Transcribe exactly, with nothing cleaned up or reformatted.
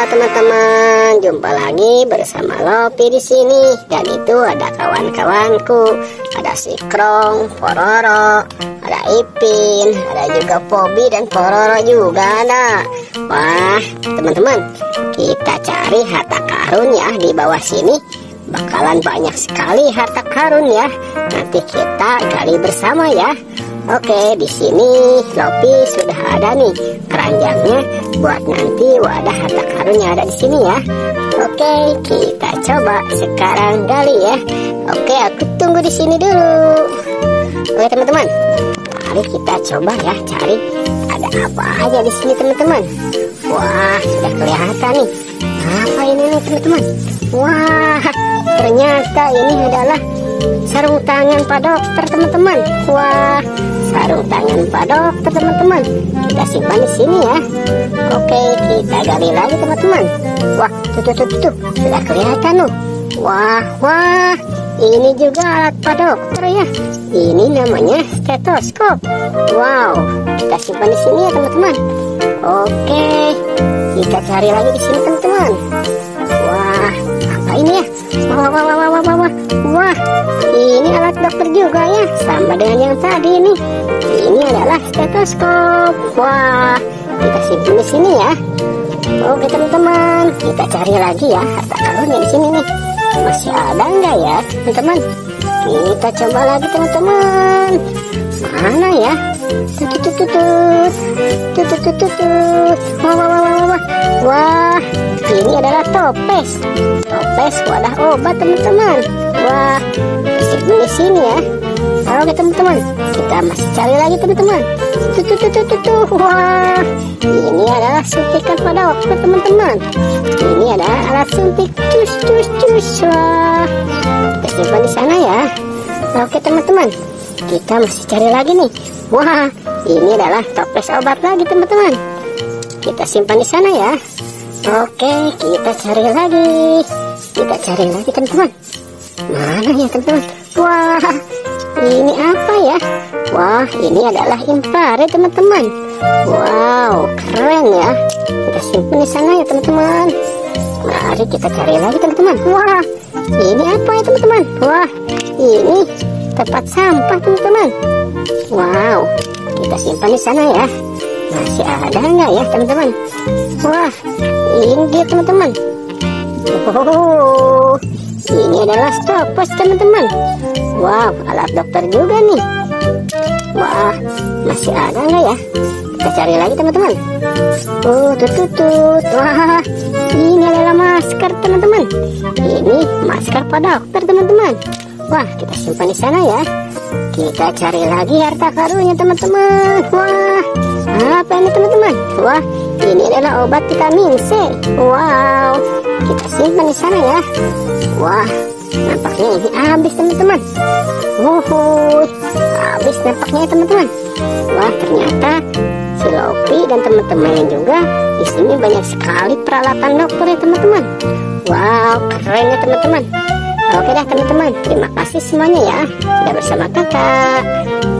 teman-teman, jumpa lagi bersama Lopi di sini. Dan itu ada kawan-kawanku, ada si Krong, Pororo, ada Ipin, ada juga Pobi dan Pororo juga ada. Wah, teman-teman, kita cari harta karun ya di bawah sini. Bakalan banyak sekali harta karun ya. Nanti kita gali bersama ya. Oke, di sini Lopi sudah ada nih keranjangnya buat nanti wadah harta karunnya ada di sini ya. Oke, kita coba sekarang gali ya. Oke, aku tunggu di sini dulu. Oke teman-teman, mari kita coba ya cari ada apa aja di sini teman-teman. Wah, sudah kelihatan nih. Apa ini nih teman-teman? Wah, ternyata ini adalah sarung tangan Pak Dokter teman-teman. Wah, sarung tangan Pak Dokter teman-teman. Kita simpan di sini ya. Oke, kita gali lagi teman-teman. Wah, tuh tuh tuh tuh, sudah kelihatan loh. Wah, wah, ini juga alat Pak Dokter ya. Ini namanya stetoskop. Wow, kita simpan di sini ya teman-teman. Oke, kita cari lagi di sini teman-teman. Wah, apa ini ya? Wah, wah, wah, wah, wah, wah, wah. Wah, ini alat dokter juga ya, sama dengan yang tadi ini. Ini adalah stetoskop. Wah, kita simpan di sini ya. Oke teman-teman, kita cari lagi ya harta karunnya di sini nih. Masih ada enggak ya teman-teman? Kita coba lagi teman-teman. Mana ya? Tuh tuh tuh tuh tuh tuh tuh tuh tuh. Wah, wah, wah, wah, wah. Wah, ini adalah toples. Toples wadah obat teman-teman. Wah, simpan di sini ya. Oke teman-teman, kita masih cari lagi teman-teman. Tuh tuh tuh tuh tuh tuh. Wah, ini adalah suntikan Pak Dokter teman-teman. Ini adalah alat suntik cus cus cus. Wah, kita simpan di sana ya. Oke teman-teman, kita masih cari lagi nih. Wah, ini adalah toples obat lagi teman-teman. Kita simpan di sana ya. Oke, kita cari lagi. Kita cari lagi teman-teman. Mana ya teman-teman? Wah, ini apa ya? Wah, ini adalah infrared teman-teman. Wow, keren ya. Kita simpan di sana ya teman-teman. Mari kita cari lagi teman-teman. Wah, ini apa ya teman-teman? Wah, ini tempat sampah teman-teman. Wow, kita simpan di sana ya. Masih ada nggak ya teman-teman? Wah, ini dia teman-teman. Oh, ini adalah stopwatch teman-teman. Wow, alat dokter juga nih. Wah, masih ada nggak ya? Kita cari lagi teman-teman. Oh, tutut. Wah, ini adalah masker teman-teman. Ini masker Pak Dokter teman-teman. Wah, kita simpan di sana ya. Kita cari lagi harta karunnya teman-teman. Wah, apa ini teman-teman? Wah, ini adalah obat vitamin C. Wow, kita simpan di sana ya. Wah, nampaknya ini habis teman-teman. Wuhu, habis nampaknya ya teman-teman. Wah, ternyata si Lopi dan teman-temannya juga di sini banyak sekali peralatan dokter ya teman-teman. Wow, keren ya teman-teman. Oke dah teman-teman, terima kasih semuanya ya sudah bersama kakak.